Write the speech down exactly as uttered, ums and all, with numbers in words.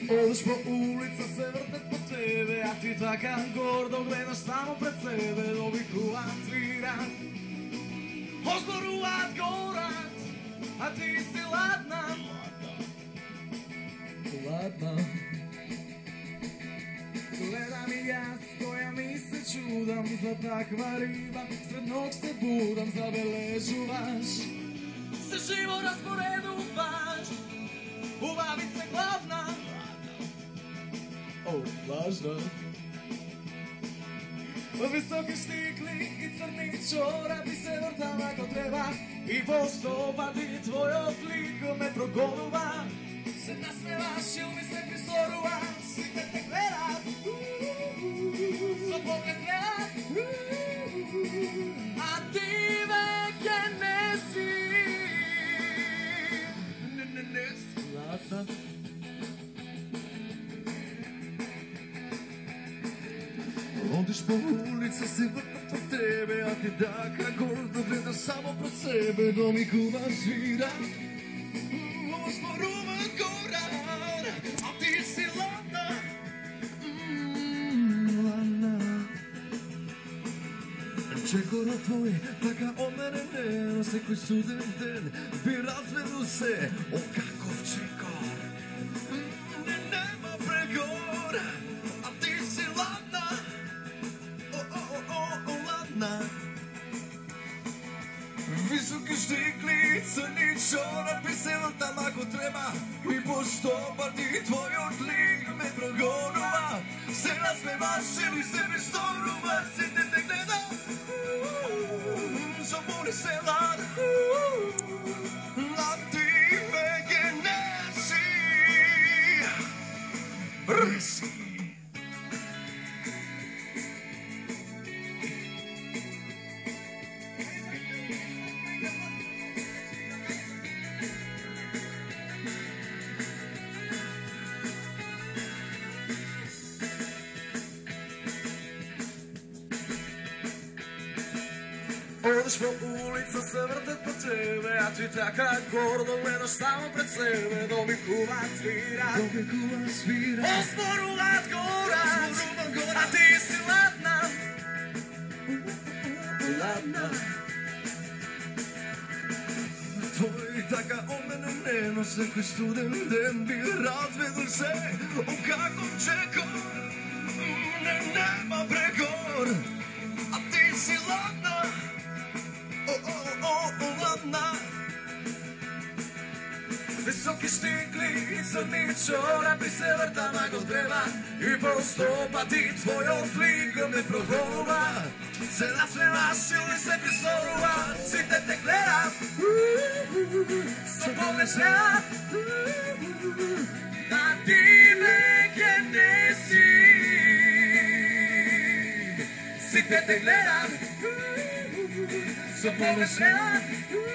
Odeš po ulica se vrte po tebe, a ti takav gordo gledaš samo pred sebe. Dovikuvan svirat, ozboruvat gorat, a ti si ladna, ladna. Gledam i ja, stojam i se čudam, za takva riba, sred nog se budam, zabeležuvaš se živo rasporedu baš, ubavice glavna, o, lažna. Visoki štikli i crni čorapi se vrtama ko treba, i postopati tvoj oblik me progoruva, se nasmevaš ili mi se pristoruva, svi te te gledat, so pogled gledat, a ti veke nesi, ne, ne, nesi ladna. Odeš po ulici, se vrta po tebe, a ti taka gordo gledaš samo pred sebe. Domikuva svira, ozboruva goran, a ti si ladna, mm, ladna. Čekora tvoj, taka o mene ne, se koji suden den, bi razvedu se, o kakov čekor, ne, nema pregor, a ti si ladna, o, o, o, o, ladna. Visoki štikli, crni čorapi se vrtam ako treba, i postopati tvoj odlik me progonova, se nasmevaš ili se pristoruva, si te te gleda, zabuni se lad, a ti veke nesi, resi. Odeš po ulica se vrtet po tebe, a ti taka gordo gledaš samo pred sebe. Dovikuvan svira, dovikuvan svira, ozboruvat gorat, a ti si ladna, ladna. Tvoj taka o mene ne nose koji studen den, bi razvedli se o kakvom čekom, ne, nema pregor, a ti si ladna, o, o, o, o, ladna. Visoki štikli i crni čorapi se vrtama ko treba, i postopati tvoj oblik me progoruva, se nasmevaš ili se pristoruva, svi te te gleda, so pogled gleda, a ti veke nesi, svi te te gleda, so pogled gleda.